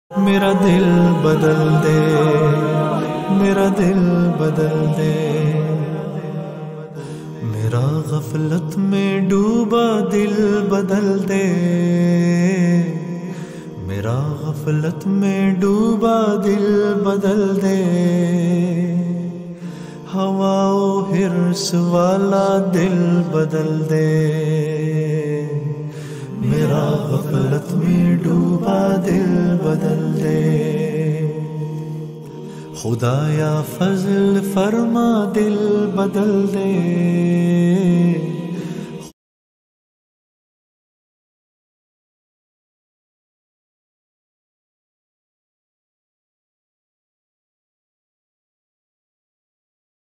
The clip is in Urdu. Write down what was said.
میرا دل بدل دے، میرا دل بدل دے، میرا غفلت میں ڈوبا دل بدل دے، میرا غفلت میں ڈوبا دل بدل دے، ہوا و حرص والا دل بدل دے، میرا غفلت میں ڈوبا دل بدل دے، خدایا فضل فرما دل بدل دے،